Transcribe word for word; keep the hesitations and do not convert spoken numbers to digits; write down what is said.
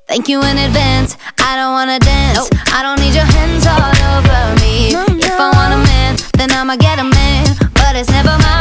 Thank you in advance, I don't wanna dance. Nope. I don't need your hands all over me. No, no. If I want a man, then I'ma get a man, but it's never mine.